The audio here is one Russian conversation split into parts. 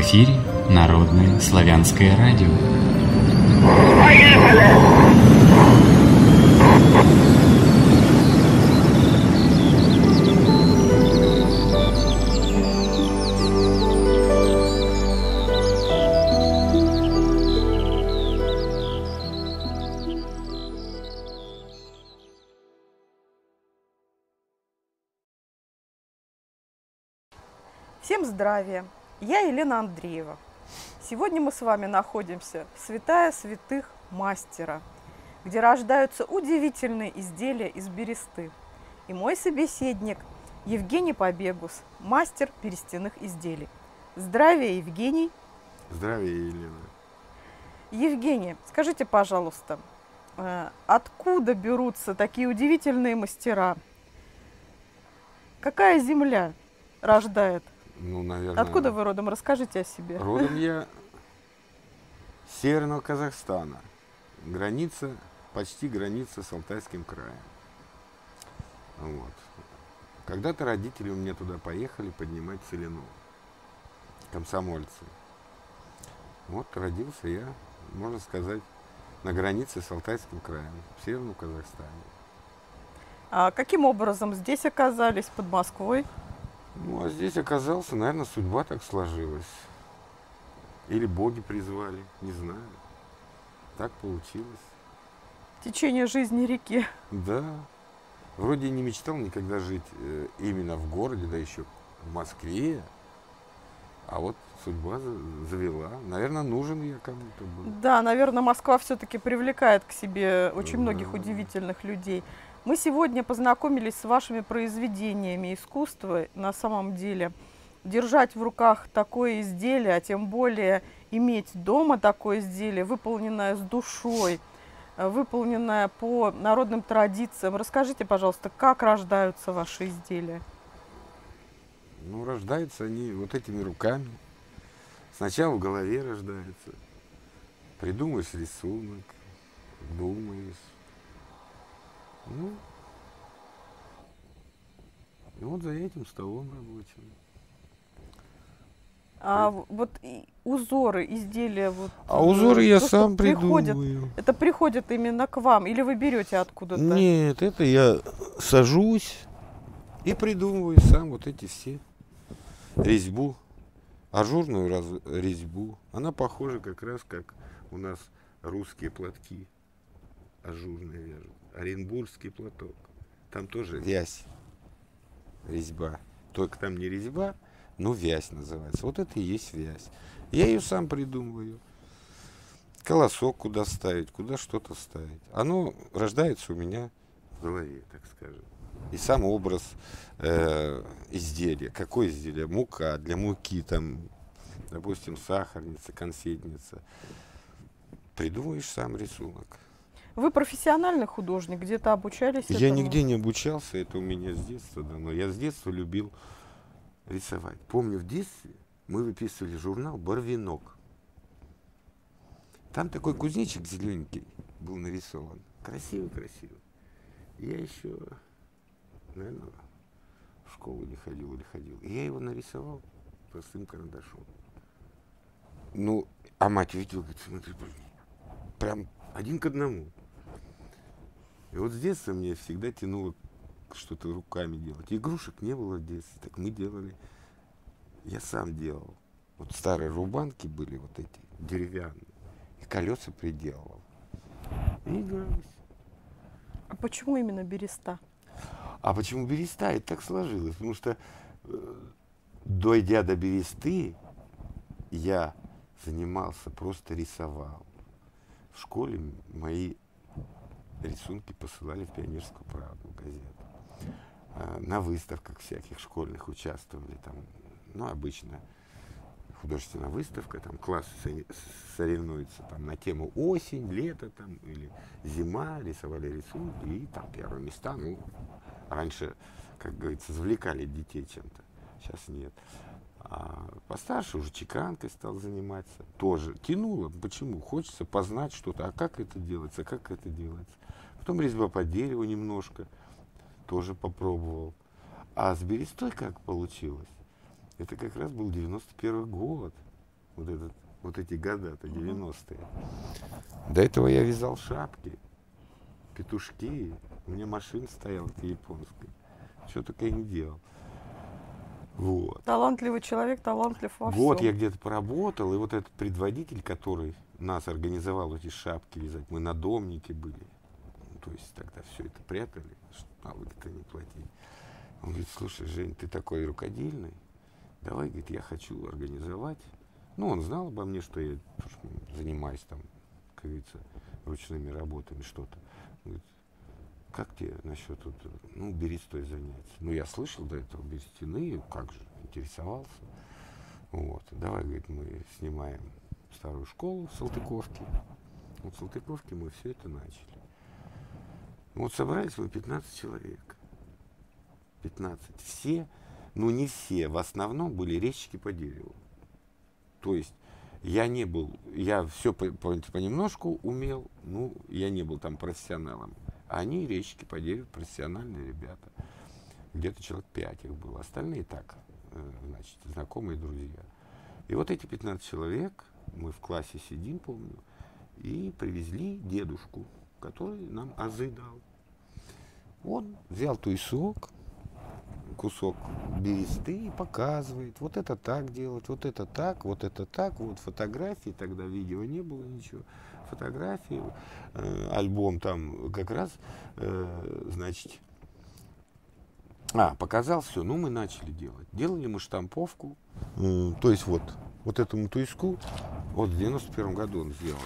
эфире Народное славянское радио. Всем здравия! Я Елена Андреева. Сегодня мы с вами находимся в святая святых Мастера, где рождаются удивительные изделия из бересты. И мой собеседник Евгений Побегус, мастер берестяных изделий. Здравия, Евгений! Здравия, Елена! Евгений, скажите, пожалуйста, откуда берутся такие удивительные мастера? Какая земля рождает? Ну, наверное... Откуда вы родом? Расскажите о себе. Родом я с Северного Казахстана. Почти граница с Алтайским краем. Вот. Когда-то родители у меня туда поехали поднимать целину. Комсомольцы. Вот родился я, можно сказать, на границе с Алтайским краем, в Северном Казахстане. А каким образом здесь оказались, под Москвой? Ну, а здесь оказался, наверное, судьба так сложилась. Или боги призвали, не знаю. Так получилось. Течение жизни реки. Да. Вроде и не мечтал никогда жить именно в городе, да еще в Москве. А вот судьба завела. Наверное, нужен я кому-то был. Да, наверное, Москва все-таки привлекает к себе очень многих удивительных людей. Мы сегодня познакомились с вашими произведениями искусства. На самом деле, держать в руках такое изделие, а тем более иметь дома такое изделие, выполненное с душой, выполненное по народным традициям. Расскажите, пожалуйста, как рождаются ваши изделия? Ну, рождаются они вот этими руками. Сначала в голове рождается. Придумаешь рисунок, думаешь. Ну, и вот за этим столом рабочим. А вот узоры, изделия, вот. А узоры я сам приходят, придумываю. это приходит именно к вам, или вы берете откуда-то? Нет, это я сажусь и придумываю сам вот эти все резьбу, ажурную резьбу. Она похожа как раз как у нас русские платки ажурные вяжут. Оренбургский платок. Там тоже вязь, резьба. Только там не резьба, но вязь называется. Вот это и есть вязь. Я ее сам придумываю. Колосок куда ставить, куда что-то ставить. Оно рождается у меня в голове, так скажем. И сам образ изделия. Какое изделие? Мука. Для муки там, допустим, сахарница, конфетница. Придумываешь сам рисунок. Вы профессиональный художник, где-то обучались Я этому? нигде не обучался, это у меня с детства давно. Я с детства любил рисовать. Помню, в детстве мы выписывали журнал «Барвинок». Там такой кузнечик зелененький был нарисован. Красивый-красивый. Я еще, наверное, в школу не ходил или ходил. И я его нарисовал простым карандашом. Ну, а мать видела, говорит, смотри, прям один к одному. И вот с детства мне всегда тянуло что-то руками делать. Игрушек не было в детстве, так мы делали. Я сам делал. Вот старые рубанки были вот эти, деревянные. И колеса приделывал. И игрались. А почему именно береста? А почему береста? Это так сложилось. Потому что, дойдя до бересты, я занимался, просто рисовал. В школе мои рисунки посылали в «Пионерскую правду», газету. На выставках всяких школьных участвовали. Там, ну, обычно художественная выставка, там классы соревнуются там, на тему осень, лето там, или зима, рисовали рисунки, и там первые места. Ну, раньше, как говорится, завлекали детей чем-то. Сейчас нет. А постарше уже чеканкой стал заниматься. Тоже тянуло. Почему? Хочется познать что-то. А как это делается? Как это делается? Потом резьба по дереву немножко. Тоже попробовал. А с берестой как получилось? Это как раз был 91 год. вот эти года-то, 90-е. До этого я вязал шапки, петушки, у меня машина стояла японская. Что только я не делал. Вот. Талантливый человек, талантлив во всем. Вот я где-то поработал, и вот этот предводитель, который нас организовал эти шапки вязать, мы надомники были. То есть тогда все это прятали, налоги-то не платили. Он говорит: слушай, Жень, ты такой рукодельный, давай, говорит, я хочу организовать. Ну, он знал обо мне, что я занимаюсь там, как говорится, ручными работами, что-то. Он говорит: как тебе насчет, ну, берестой заняться? Ну, я слышал до этого берестяные, как же, интересовался. Вот, давай, говорит, мы снимаем старую школу в Салтыковке. Вот в Салтыковке мы все это начали. Вот собрались мы 15 человек. 15. Все, ну не все, в основном были резчики по дереву. То есть я не был, я все понемножку умел, ну, я не был там профессионалом. А они резчики по дереву, профессиональные ребята. Где-то человек 5 их было. Остальные так, значит, знакомые друзья. И вот эти 15 человек, мы в классе сидим, помню, и привезли дедушку, который нам азы дал. Он взял туесок, кусок бересты и показывает: вот это так делать, вот это так, вот это так, вот фотографии, тогда видео не было, ничего. Фотографии, альбом там как раз, значит, показал все, ну мы начали делать. Делали мы штамповку, то есть вот этому туеску, вот в 91 году он сделан.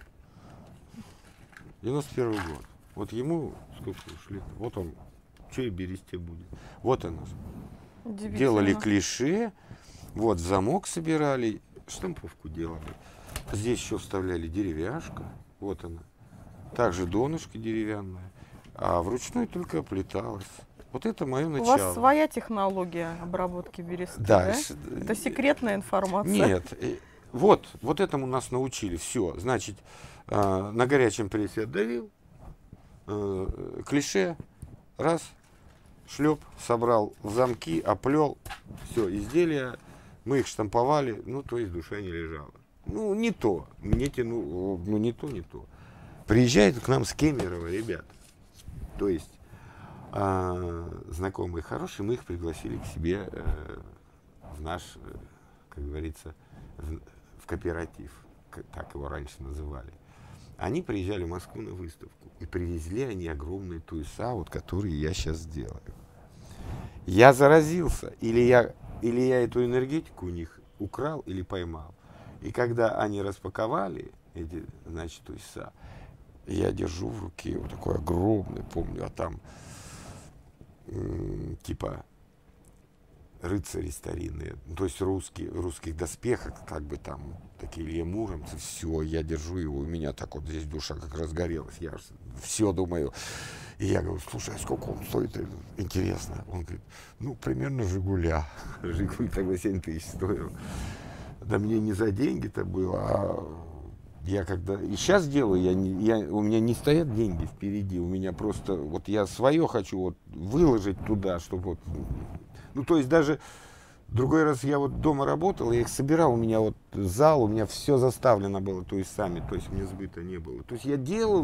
91 год. Вот ему сколько уж лет, вот он, что и бересте будет. Вот оно. Делали клише, вот замок собирали, штамповку делали. Здесь еще вставляли деревяшка, вот она. Также донышко деревянное, а вручную только оплеталось. Вот это мое начало. У вас своя технология обработки бересты, да? Это секретная информация? Нет, вот этому нас научили. Все, значит, на горячем прессе отдавил, клише, раз, шлеп, собрал в замки, оплел, все, изделия, мы их штамповали, ну, то есть душа не лежала. Ну, не то, мне тянуло, ну, не то. Приезжают к нам с Кемерово ребята, то есть знакомые хорошие, мы их пригласили к себе в наш, как говорится, в кооператив, так его раньше называли. Они приезжали в Москву на выставку, и привезли они огромные туеса, вот которые я сейчас делаю. Я заразился, или я эту энергетику у них украл или поймал. И когда они распаковали эти, значит, туеса, я держу в руке вот такой огромный, помню, а там типа рыцари старинные, то есть русских доспехах, как бы там, такие Илья Муромцы, все, я держу его, у меня так вот здесь душа как разгорелась, я все думаю. И я говорю: слушай, а сколько он стоит? Интересно. Он говорит: ну, примерно Жигуля. Жигуль тогда 7 тысяч стоил. Да мне не за деньги-то было, а я когда и сейчас делаю, у меня не стоят деньги впереди, у меня просто, вот я свое хочу вот выложить туда, чтобы вот, ну, то есть даже другой раз я вот дома работал, я их собирал, у меня вот зал, у меня все заставлено было, то есть сами, то есть мне сбыта не было. То есть я делал,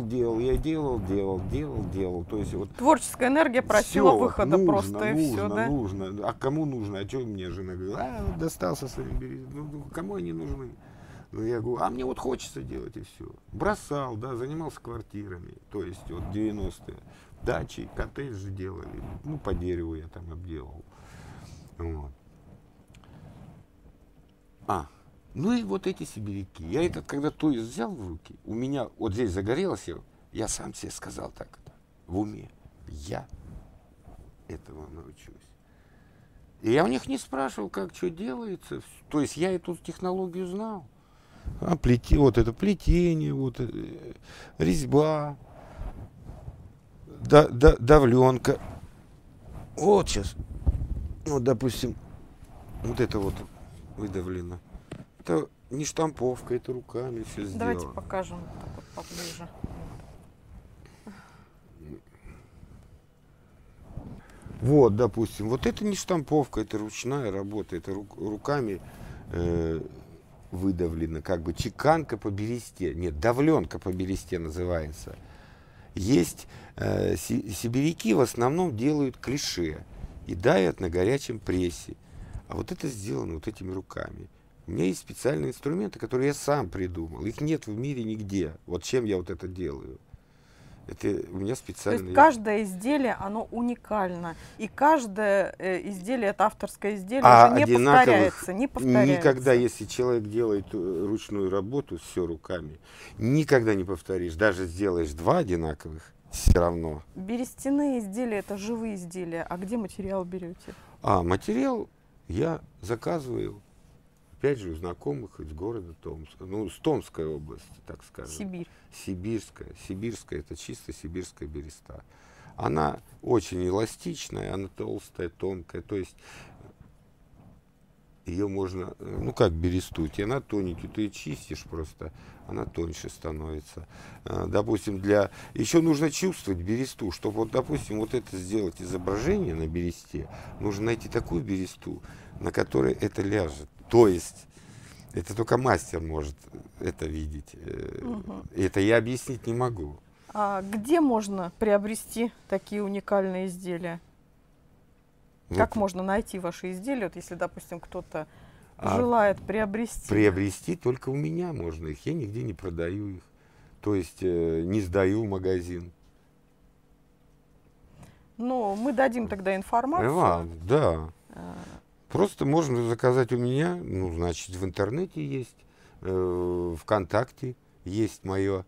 то есть вот. Творческая энергия просила выхода вот, просто, и все, да? Нужно. А кому нужно? А что мне жена говорит? Вот достался своим березом. Ну, кому они нужны? Ну, я говорю: а мне вот хочется делать, и все. Бросал, да, занимался квартирами, то есть вот 90-е. Дачи, коттеджи делали, ну, по дереву я там обделал. Вот. Ну и вот эти сибиряки. Я этот, когда туес взял в руки, у меня вот здесь загорелось, я сам себе сказал так в уме: я этого научусь. И я у них не спрашивал, как что делается. То есть я эту технологию знал. Вот это плетение, вот резьба, давленка. Вот сейчас, вот, допустим, вот это вот выдавлено. Это не штамповка, это руками все сделано. Давайте покажем так вот поближе. Вот, допустим, вот это не штамповка, это ручная работа, это руками выдавлена, как бы чеканка по бересте. Нет, давленка по бересте называется. Есть сибиряки в основном делают клише и давят на горячем прессе. А вот это сделано вот этими руками. У меня есть специальные инструменты, которые я сам придумал. Их нет в мире нигде. Вот чем я вот это делаю. Это у меня специально. То есть каждое изделие, оно уникально. И каждое изделие, это авторское изделие, уже не повторяется. Никогда, если человек делает ручную работу все руками, никогда не повторишь. Даже сделаешь 2 одинаковых, все равно. Берестяные изделия — это живые изделия. А где материал берете? Материал я заказываю, опять же, у знакомых из города Томска. Ну, с Томской области, так скажем. Сибирь. Сибирская, это чисто сибирская береста. Она очень эластичная, она толстая, тонкая. То есть ее можно, ну как бересту, она тоненькая, ты ее чистишь просто, она тоньше становится. Допустим, еще нужно чувствовать бересту, чтобы, вот, допустим, вот это сделать изображение на бересте, нужно найти такую бересту, на которой это ляжет. То есть это только мастер может это видеть. Это я объяснить не могу. А где можно приобрести такие уникальные изделия? Как можно найти ваши изделия, вот если, допустим, кто-то желает приобрести? Приобрести только у меня можно их. Я нигде не продаю их. То есть не сдаю в магазин. Ну, мы дадим тогда информацию. Да. Просто можно заказать у меня, ну, значит, в интернете есть, ВКонтакте есть моя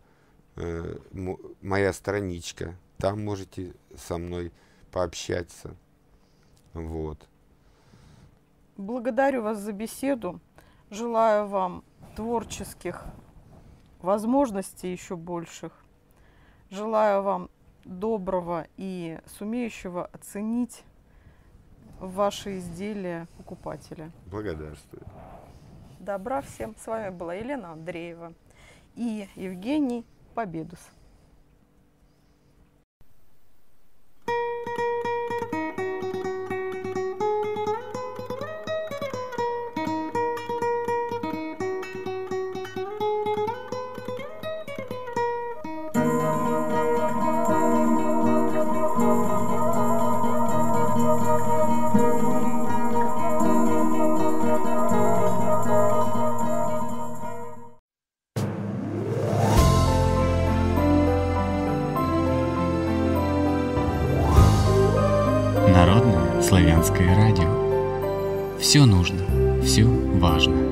страничка. Там можете со мной пообщаться. Вот. Благодарю вас за беседу. Желаю вам творческих возможностей еще больших. Желаю вам доброго и сумеющего оценить ваши изделия покупателя. Благодарствую. Добра всем. С вами была Елена Андреева и Евгений Победус. Народное славянское радио. Все нужно, все важно.